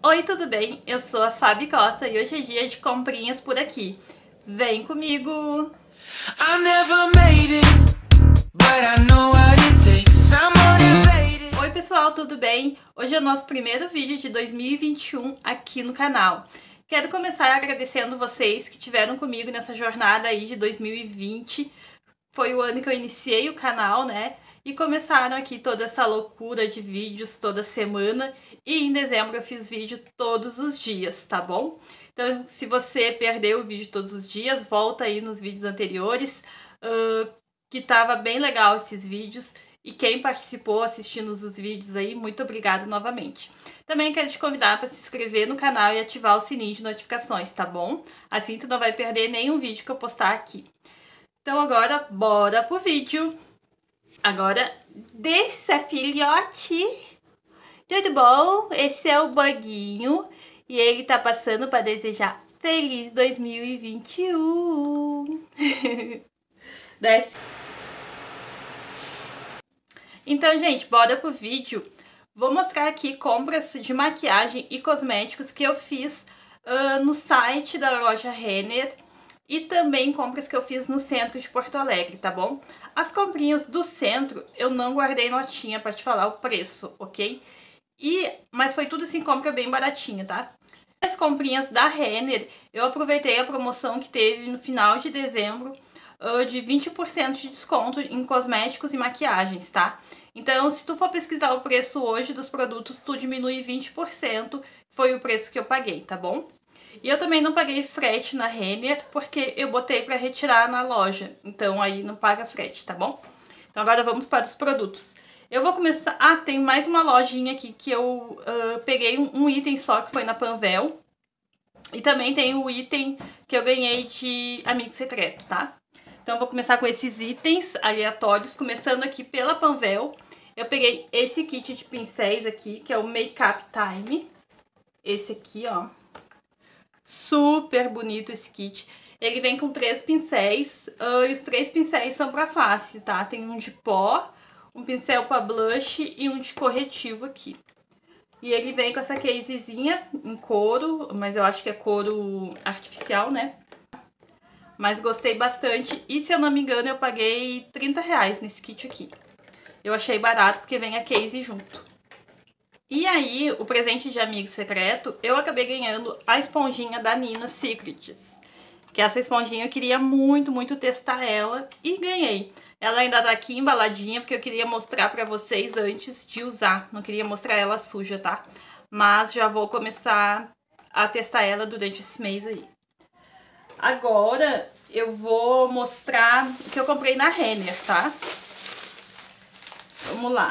Oi, tudo bem? Eu sou a Fabi Costa e hoje é dia de comprinhas por aqui. Vem comigo! Oi pessoal, tudo bem? Hoje é o nosso primeiro vídeo de 2021 aqui no canal. Quero começar agradecendo vocês que tiveram comigo nessa jornada aí de 2020. Foi o ano que eu iniciei o canal, né? E começaram aqui toda essa loucura de vídeos toda semana. E em dezembro eu fiz vídeo todos os dias, tá bom? Então, se você perdeu o vídeo todos os dias, volta aí nos vídeos anteriores, que tava bem legal esses vídeos. E quem participou assistindo os vídeos aí, muito obrigada novamente. Também quero te convidar para se inscrever no canal e ativar o sininho de notificações, tá bom? Assim tu não vai perder nenhum vídeo que eu postar aqui. Então agora, bora pro vídeo. Agora, desça, filhote. Tudo bom? Esse é o Buguinho e ele tá passando para desejar feliz 2021. Desce. Então, gente, bora pro vídeo. Vou mostrar aqui compras de maquiagem e cosméticos que eu fiz no site da loja Renner. E também compras que eu fiz no centro de Porto Alegre, tá bom? As comprinhas do centro, eu não guardei notinha pra te falar o preço, ok? Mas foi tudo assim, compra bem baratinha, tá? As comprinhas da Renner, eu aproveitei a promoção que teve no final de dezembro de 20% de desconto em cosméticos e maquiagens, tá? Então, se tu for pesquisar o preço hoje dos produtos, tu diminui 20%, foi o preço que eu paguei, tá bom? E eu também não paguei frete na Renner, porque eu botei para retirar na loja. Então aí não paga frete, tá bom? Então agora vamos para os produtos. Eu vou começar... Ah, tem mais uma lojinha aqui que eu peguei um item só, que foi na Panvel. E também tem o item que eu ganhei de amigo secreto, tá? Então eu vou começar com esses itens aleatórios, começando aqui pela Panvel. Eu peguei esse kit de pincéis aqui, que é o Makeup Time. Esse aqui, ó. Super bonito esse kit. Ele vem com 3 pincéis e os 3 pincéis são pra face, tá? Tem um de pó, um pincel pra blush e um de corretivo aqui. E ele vem com essa casezinha em couro, mas eu acho que é couro artificial, né? Mas gostei bastante e, se eu não me engano, eu paguei R$30 nesse kit aqui. Eu achei barato porque vem a case junto. E aí, o presente de amigo secreto, eu acabei ganhando a esponjinha da Nina Secrets. Que essa esponjinha eu queria muito, muito testar ela e ganhei. Ela ainda tá aqui embaladinha porque eu queria mostrar pra vocês antes de usar. Não queria mostrar ela suja, tá? Mas já vou começar a testar ela durante esse mês aí. Agora eu vou mostrar o que eu comprei na Renner, tá? Vamos lá.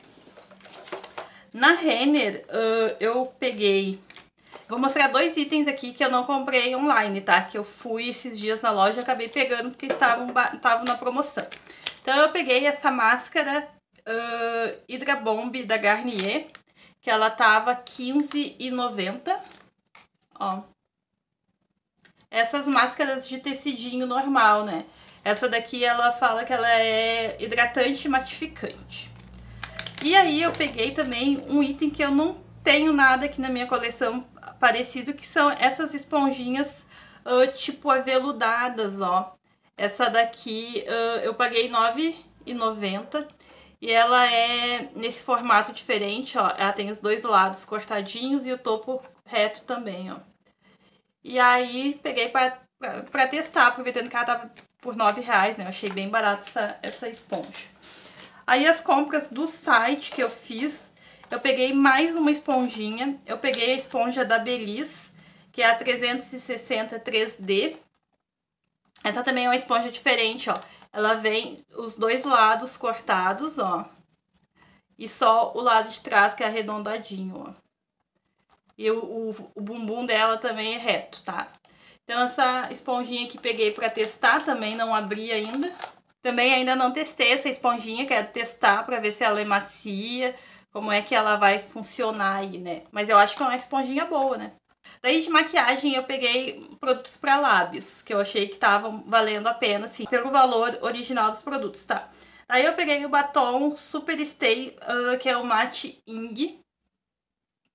Na Renner, eu peguei... Vou mostrar 2 itens aqui que eu não comprei online, tá? Que eu fui esses dias na loja e acabei pegando porque estavam na promoção. Então eu peguei essa máscara Hydra Bomb da Garnier, que ela tava R$15,90. Ó. Essas máscaras de tecidinho normal, né? Essa daqui ela fala que ela é hidratante e matificante. E aí eu peguei também um item que eu não tenho nada aqui na minha coleção parecido, que são essas esponjinhas tipo aveludadas, ó. Essa daqui eu paguei R$9,90 e ela é nesse formato diferente, ó. Ela tem os 2 lados cortadinhos e o topo reto também, ó. E aí peguei pra testar, aproveitando que ela tava por R$9, né? Eu achei bem barato essa esponja. Aí as compras do site que eu fiz, eu peguei mais uma esponjinha. Eu peguei a esponja da Belize, que é a 360 3D. Essa também é uma esponja diferente, ó. Ela vem os 2 lados cortados, ó. E só o lado de trás que é arredondadinho, ó. E o bumbum dela também é reto, tá? Então essa esponjinha que peguei pra testar, também não abri ainda. Também ainda não testei essa esponjinha, quero testar pra ver se ela é macia, como é que ela vai funcionar aí, né? Mas eu acho que é uma esponjinha boa, né? Daí de maquiagem eu peguei produtos pra lábios, que eu achei que estavam valendo a pena, assim, pelo valor original dos produtos, tá? Aí eu peguei o batom Super Stay, que é o Matte Ing,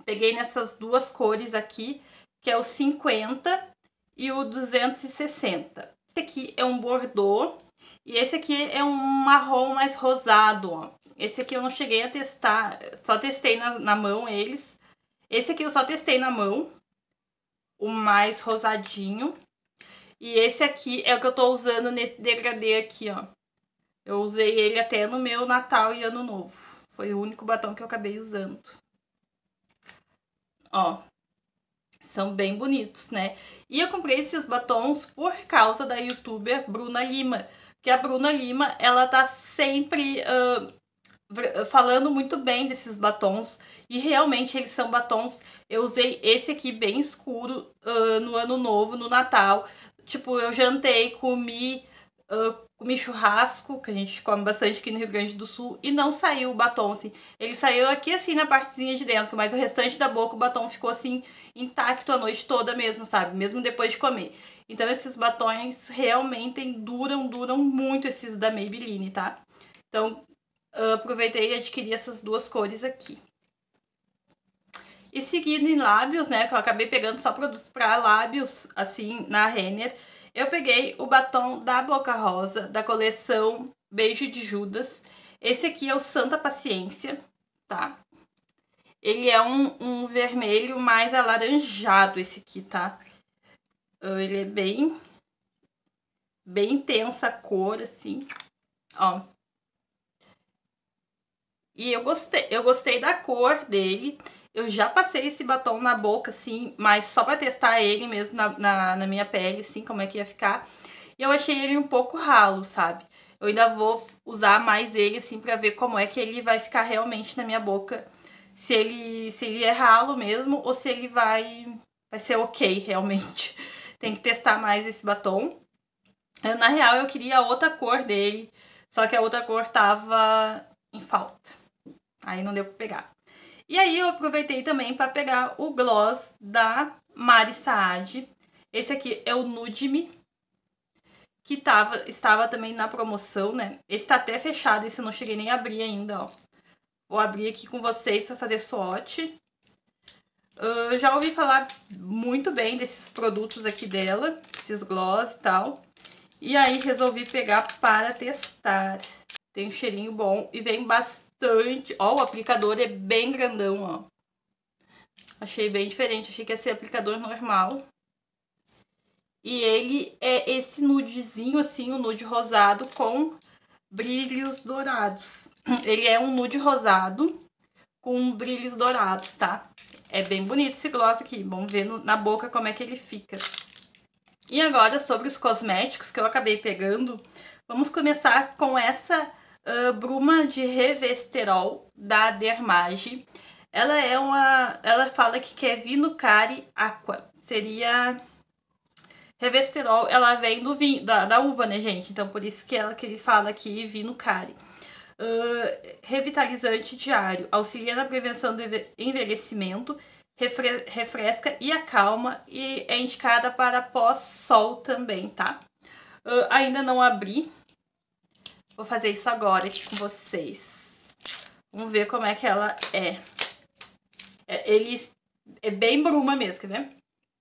Peguei nessas duas cores aqui, que é o 50 e o 260. Esse aqui é um bordô e esse aqui é um marrom mais rosado, ó. Esse aqui eu não cheguei a testar, só testei na mão eles. Esse aqui eu só testei na mão, o mais rosadinho. E esse aqui é o que eu tô usando nesse degradê aqui, ó. Eu usei ele até no meu Natal e Ano Novo. Foi o único batom que eu acabei usando. Ó, são bem bonitos, né? E eu comprei esses batons por causa da youtuber Bruna Lima. Porque a Bruna Lima, ela tá sempre falando muito bem desses batons. E realmente eles são batons. Eu usei esse aqui bem escuro no Ano Novo, no Natal. Tipo, eu jantei, comi churrasco, que a gente come bastante aqui no Rio Grande do Sul, e não saiu o batom, assim. Ele saiu aqui, assim, na partezinha de dentro, mas o restante da boca, o batom ficou, assim, intacto a noite toda mesmo, sabe? Mesmo depois de comer. Então, esses batons realmente duram muito, esses da Maybelline, tá? Então, aproveitei e adquiri essas duas cores aqui. E seguindo em lábios, né, que eu acabei pegando só produtos pra lábios, assim, na Renner, eu peguei o batom da Boca Rosa, da coleção Beijo de Judas. Esse aqui é o Santa Paciência, tá? Ele é um vermelho mais alaranjado, esse aqui, tá? Ele é bem intensa a cor, assim, ó. E eu gostei da cor dele. Eu já passei esse batom na boca, assim, mas só pra testar ele mesmo na minha pele, assim, como é que ia ficar. E eu achei ele um pouco ralo, sabe? Eu ainda vou usar mais ele, assim, pra ver como é que ele vai ficar realmente na minha boca. Se ele é ralo mesmo ou se ele vai ser ok, realmente. Tem que testar mais esse batom. Na real, eu queria a outra cor dele, só que a outra cor tava em falta. Aí não deu pra pegar. E aí eu aproveitei também para pegar o gloss da Mari Saad. Esse aqui é o Nude Me, que estava também na promoção, né? Esse tá até fechado, esse eu não cheguei nem a abrir ainda, ó. Vou abrir aqui com vocês para fazer swatch. Já ouvi falar muito bem desses produtos aqui dela, esses gloss e tal. E aí resolvi pegar para testar. Tem um cheirinho bom e vem bastante. Ó, o aplicador é bem grandão, ó. Achei bem diferente, achei que ia ser aplicador normal. E ele é esse nudezinho, assim, um nude rosado com brilhos dourados. Ele é um nude rosado com brilhos dourados, tá? É bem bonito esse gloss aqui, vamos ver na boca como é que ele fica. E agora, sobre os cosméticos que eu acabei pegando, vamos começar com essa bruma de Revesterol da Dermage. Ela fala que quer Vinucari Aqua. Seria Revesterol, ela vem do vinho, da uva, né, gente? Então por isso que ele fala aqui Vinucari. Revitalizante diário, auxilia na prevenção do envelhecimento, refresca e acalma e é indicada para pós-sol também, tá? Ainda não abri. Vou fazer isso agora aqui com vocês. Vamos ver como é que ela é. Ele é bem bruma mesmo, quer ver?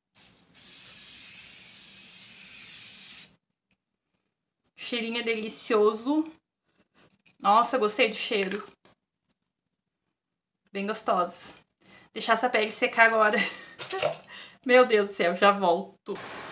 Cheirinho é delicioso. Nossa, gostei do cheiro. Bem gostosa. Deixar essa pele secar agora. Meu Deus do céu, já volto.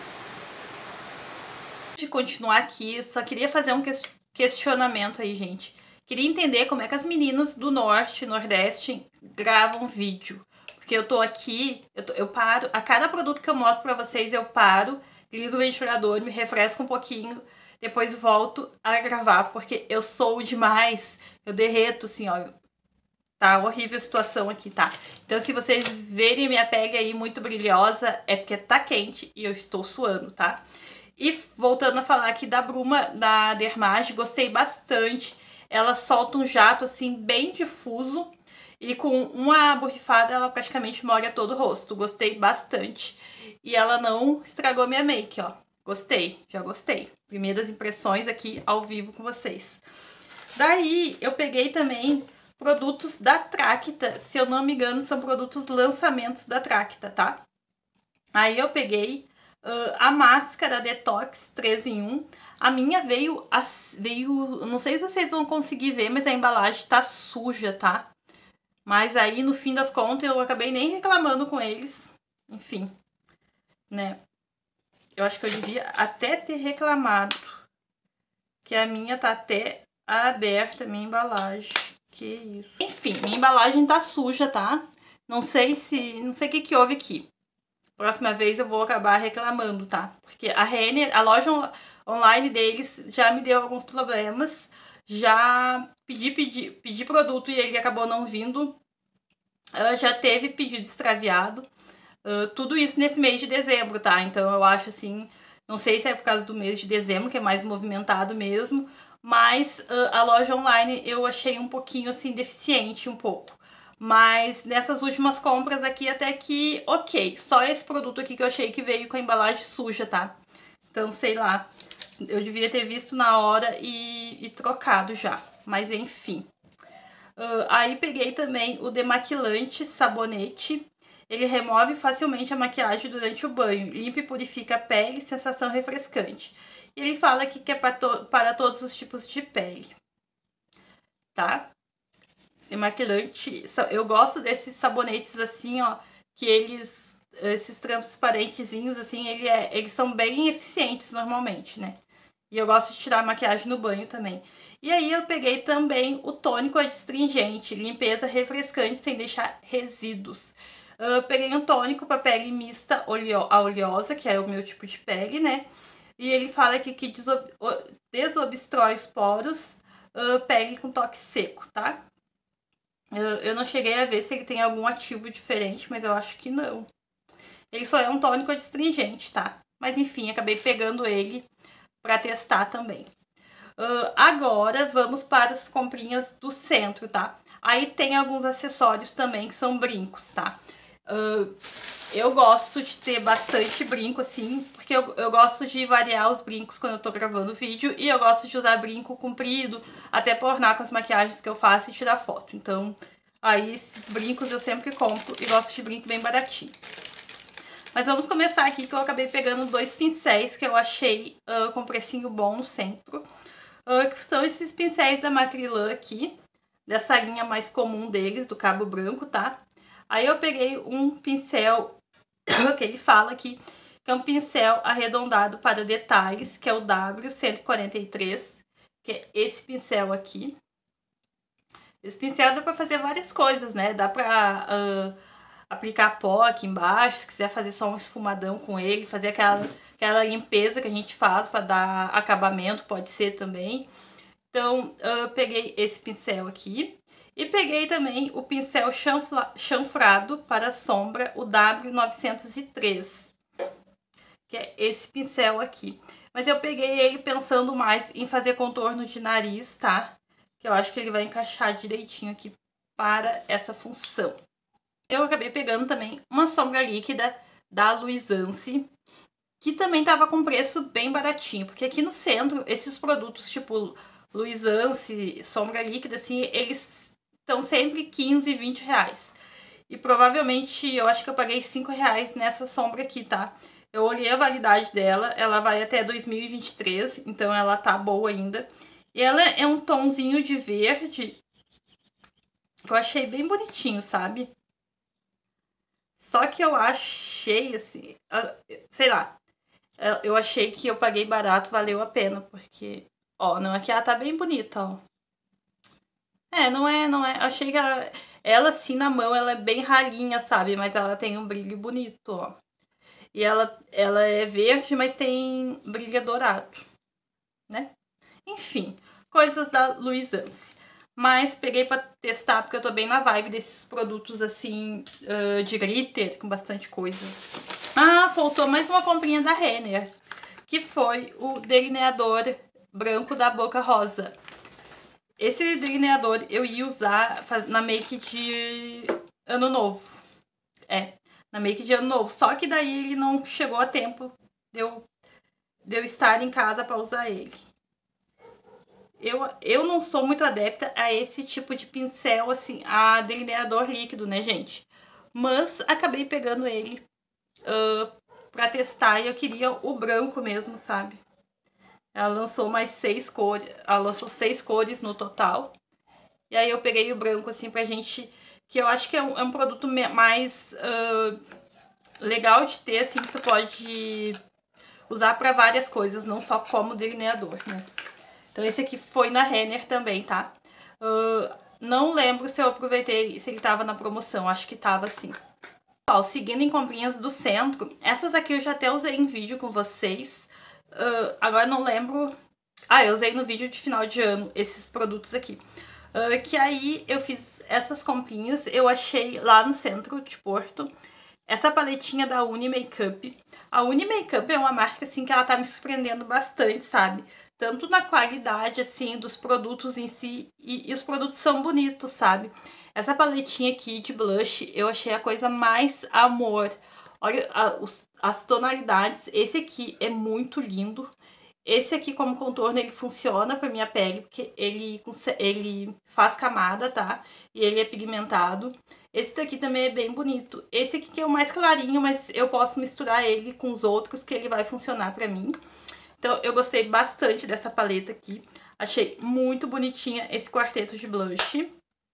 Antes de continuar aqui, só queria fazer um questionamento aí, gente. Queria entender como é que as meninas do norte, nordeste gravam vídeo. Porque eu tô aqui, eu paro, a cada produto que eu mostro pra vocês eu paro, ligo o ventilador, me refresco um pouquinho, depois volto a gravar, porque eu sou demais, eu derreto assim, ó. Tá horrível a situação aqui, tá? Então se vocês verem minha pele aí muito brilhosa, é porque tá quente e eu estou suando, tá? E voltando a falar aqui da bruma da Dermage, gostei bastante. Ela solta um jato assim bem difuso e com uma borrifada ela praticamente molha todo o rosto. Gostei bastante. E ela não estragou minha make, ó. Gostei, já gostei. Primeiras impressões aqui ao vivo com vocês. Daí eu peguei também produtos da Tracta. Se eu não me engano, são produtos lançamentos da Tracta, tá? Aí eu peguei a máscara Detox 3 em 1. A minha veio, não sei se vocês vão conseguir ver, mas a embalagem tá suja, tá? Mas aí, no fim das contas, eu acabei nem reclamando com eles. Enfim, né? Eu acho que eu devia até ter reclamado. Que a minha tá até aberta, minha embalagem. Que isso. Enfim, minha embalagem tá suja, tá? Não sei o que houve aqui. Próxima vez eu vou acabar reclamando, tá? Porque a Renner, a loja online deles já me deu alguns problemas. Já pedi produto e ele acabou não vindo. Já teve pedido extraviado. Tudo isso nesse mês de dezembro, tá? Então eu acho assim, não sei se é por causa do mês de dezembro, que é mais movimentado mesmo, mas a loja online eu achei um pouquinho assim, deficiente um pouco. Mas nessas últimas compras aqui até que ok, só esse produto aqui que eu achei que veio com a embalagem suja, tá? Então sei lá, eu devia ter visto na hora e trocado já, mas enfim. Aí peguei também o demaquilante sabonete. Ele remove facilmente a maquiagem durante o banho, limpa e purifica a pele, sensação refrescante. E ele fala aqui que é para todos os tipos de pele, tá? Demaquilante, eu gosto desses sabonetes assim, ó, que esses transparentezinhos assim, eles são bem eficientes normalmente, né? E eu gosto de tirar a maquiagem no banho também. E aí eu peguei também o tônico adstringente, limpeza refrescante sem deixar resíduos. Eu peguei um tônico para pele mista oleosa, que é o meu tipo de pele, né? E ele fala aqui que desobstrói os poros, pele com toque seco, tá? Eu não cheguei a ver se ele tem algum ativo diferente, mas eu acho que não. Ele só é um tônico adstringente, tá? Mas enfim, acabei pegando ele para testar também. Agora vamos para as comprinhas do centro, tá? Aí tem alguns acessórios também que são brincos, tá? Eu gosto de ter bastante brinco, assim, porque eu gosto de variar os brincos quando eu tô gravando vídeo. E eu gosto de usar brinco comprido, até pra ornar com as maquiagens que eu faço e tirar foto. Então, aí esses brincos eu sempre compro e gosto de brinco bem baratinho. Mas vamos começar aqui que eu acabei pegando 2 pincéis que eu achei com precinho bom no centro. Que são esses pincéis da Macrylan aqui, dessa linha mais comum deles, do cabo branco, tá? Aí eu peguei um pincel que ele fala aqui, que é um pincel arredondado para detalhes, que é o W143, que é esse pincel aqui. Esse pincel dá pra fazer várias coisas, né? Dá pra aplicar pó aqui embaixo, se quiser fazer só um esfumadão com ele, fazer aquela limpeza que a gente faz para dar acabamento, pode ser também. Então, eu peguei esse pincel aqui. E peguei também o pincel chanfrado para sombra, o W903, que é esse pincel aqui. Mas eu peguei ele pensando mais em fazer contorno de nariz, tá? Que eu acho que ele vai encaixar direitinho aqui para essa função. Eu acabei pegando também uma sombra líquida da Luisance, que também tava com preço bem baratinho, porque aqui no centro, esses produtos tipo Luisance, sombra líquida, assim, eles estão sempre 15, 20 reais. E provavelmente, eu acho que eu paguei 5 reais nessa sombra aqui, tá? Eu olhei a validade dela, ela vai até 2023, então ela tá boa ainda. E ela é um tonzinho de verde, que eu achei bem bonitinho, sabe? Só que eu achei, assim, sei lá, eu achei que eu paguei barato, valeu a pena, porque, ó, não, aqui ela tá bem bonita, ó. Não é, achei que ela assim na mão, ela é bem ralinha, sabe, mas ela tem um brilho bonito, ó. E ela é verde, mas tem brilho dourado, né? Enfim, coisas da Luisance. Mas peguei pra testar, porque eu tô bem na vibe desses produtos assim, de glitter, com bastante coisa. Ah, faltou mais uma comprinha da Renner, que foi o delineador branco da Boca Rosa. Esse delineador eu ia usar na make de ano novo. Na make de ano novo. Só que daí ele não chegou a tempo de eu estar em casa pra usar ele. eu não sou muito adepta a esse tipo de pincel, assim, a delineador líquido, né, gente? Mas acabei pegando ele pra testar e eu queria o branco mesmo, sabe? Ela lançou mais 6 cores, ela lançou 6 cores no total. E aí eu peguei o branco, assim, pra gente, que eu acho que é um produto mais legal de ter, assim, que tu pode usar pra várias coisas, não só como delineador, né? Então esse aqui foi na Renner também, tá? Não lembro se eu aproveitei, se ele tava na promoção, acho que tava sim. Ó, seguindo em comprinhas do centro, essas aqui eu já até usei em vídeo com vocês. Agora não lembro... eu usei no vídeo de final de ano esses produtos aqui. Que aí eu fiz essas comprinhas, eu achei lá no centro de Porto essa paletinha da Uni Makeup. A Uni Makeup é uma marca, assim, que ela tá me surpreendendo bastante, sabe? Tanto na qualidade, assim, dos produtos em si, e os produtos são bonitos, sabe? Essa paletinha aqui de blush, eu achei a coisa mais amor. Olha as tonalidades, esse aqui é muito lindo. Esse aqui como contorno, ele funciona pra minha pele, porque ele faz camada, tá? E ele é pigmentado. Esse daqui também é bem bonito. Esse aqui que é o mais clarinho, mas eu posso misturar ele com os outros, que ele vai funcionar pra mim. Então eu gostei bastante dessa paleta aqui. Achei muito bonitinha esse quarteto de blush.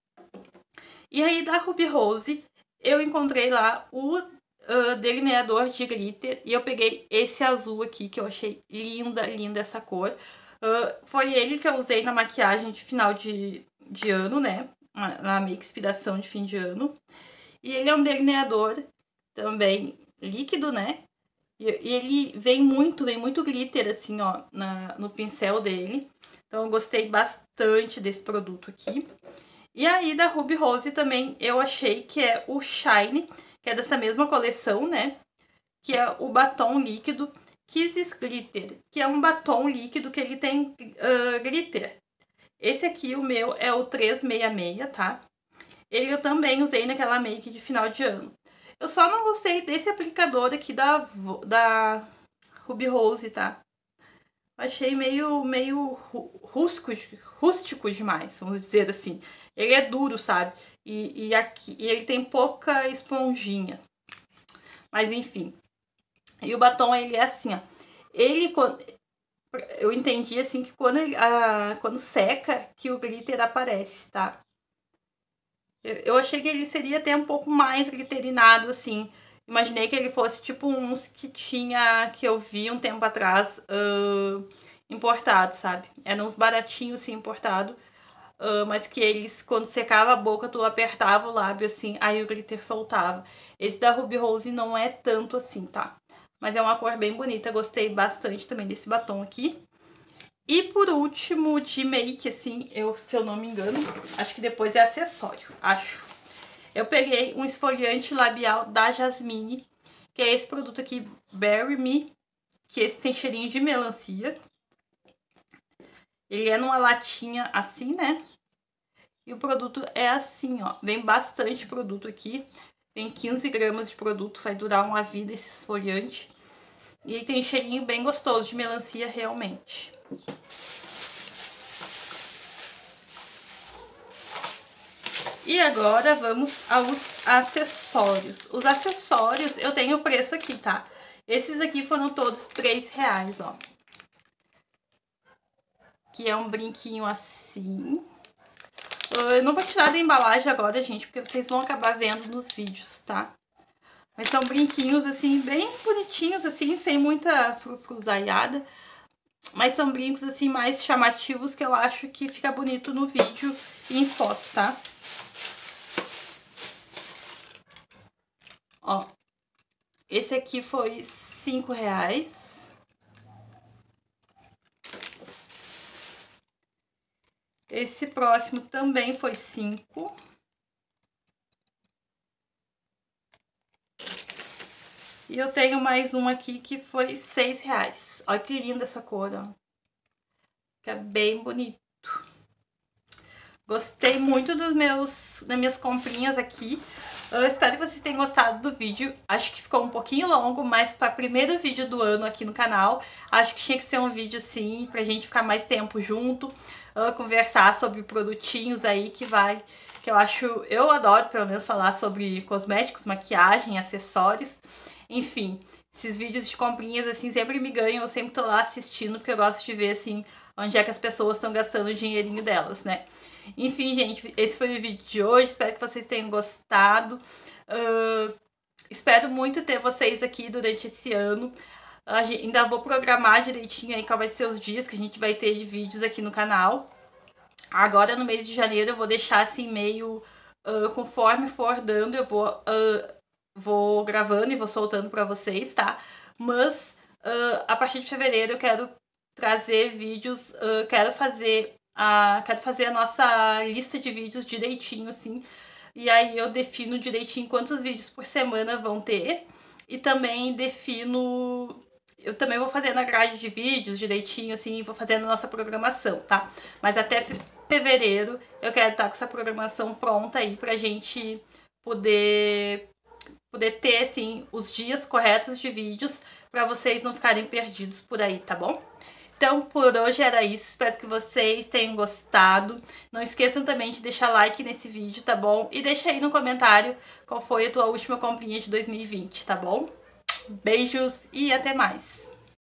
E aí da Ruby Rose, eu encontrei lá o delineador de glitter. E eu peguei esse azul aqui, que eu achei linda, linda essa cor. Foi ele que eu usei na maquiagem de final de ano, né? Na minha inspiração de fim de ano. E ele é um delineador também líquido, né? E ele vem muito glitter, assim, ó, no pincel dele. Então eu gostei bastante desse produto aqui. E aí da Ruby Rose também eu achei que é o Shine, que é dessa mesma coleção, né? Que é o batom líquido Kisses Glitter, que é um batom líquido que ele tem glitter. Esse aqui, o meu, é o 366, tá? Ele eu também usei naquela make de final de ano. Eu só não gostei desse aplicador aqui da Ruby Rose, tá? Achei meio rústico demais, vamos dizer assim. Ele é duro, sabe? E ele tem pouca esponjinha. Mas enfim. E o batom, ele é assim, ó. Eu entendi, assim, que quando seca, que o glitter aparece, tá? Eu achei que ele seria até um pouco mais glitterinado, assim. Imaginei que ele fosse tipo uns que eu vi um tempo atrás importados, sabe? Eram uns baratinhos, assim, importados. Mas que eles, quando secava a boca, tu apertava o lábio, assim, aí o glitter soltava. Esse da Ruby Rose não é tanto assim, tá? Mas é uma cor bem bonita, gostei bastante também desse batom aqui. E por último, de make, assim, se eu não me engano, acho que depois é acessório, acho. Eu peguei um esfoliante labial da Jasmine, que é esse produto aqui, Berry Me, que esse tem cheirinho de melancia. Ele é numa latinha assim, né? E o produto é assim, ó. Vem bastante produto aqui. Vem 15 gramas de produto, vai durar uma vida esse esfoliante. E ele tem cheirinho bem gostoso de melancia realmente. E agora vamos aos acessórios. Os acessórios eu tenho o preço aqui, tá? Esses aqui foram todos R$3, ó. Que é um brinquinho assim. Eu não vou tirar da embalagem agora, gente, porque vocês vão acabar vendo nos vídeos, tá? Mas são brinquinhos, assim, bem bonitinhos, assim, sem muita frufruzaiada. Mas são brincos, assim, mais chamativos, que eu acho que fica bonito no vídeo e em foto, tá? Ó, esse aqui foi R$5. Esse próximo também foi 5. E eu tenho mais um aqui que foi R$6. Olha que linda essa cor, ó. Fica bem bonito. Gostei muito das minhas comprinhas aqui. Eu espero que vocês tenham gostado do vídeo. Acho que ficou um pouquinho longo, mas para o primeiro vídeo do ano aqui no canal, acho que tinha que ser um vídeo assim, pra gente ficar mais tempo junto, conversar sobre produtinhos aí que eu adoro pelo menos falar sobre cosméticos, maquiagem, acessórios, enfim. Esses vídeos de comprinhas, assim, sempre me ganham, eu sempre tô lá assistindo, porque eu gosto de ver, assim, onde é que as pessoas estão gastando o dinheirinho delas, né? Enfim, gente, esse foi o vídeo de hoje, espero que vocês tenham gostado. Espero muito ter vocês aqui durante esse ano. Ainda vou programar direitinho aí qual vai ser os dias que a gente vai ter de vídeos aqui no canal. Agora, no mês de janeiro, eu vou deixar assim meio... conforme for dando, eu vou gravando e vou soltando pra vocês, tá? Mas a partir de fevereiro eu quero trazer vídeos, quero fazer a nossa lista de vídeos direitinho, assim. E aí eu defino direitinho quantos vídeos por semana vão ter. E também defino... Eu também vou fazendo a grade de vídeos direitinho, assim, vou fazendo a nossa programação, tá? Mas até fevereiro eu quero estar com essa programação pronta aí pra gente poder ter, assim, os dias corretos de vídeos pra vocês não ficarem perdidos por aí, tá bom? Então, por hoje era isso. Espero que vocês tenham gostado. Não esqueçam também de deixar like nesse vídeo, tá bom? E deixa aí no comentário qual foi a tua última comprinha de 2020, tá bom? Beijos e até mais!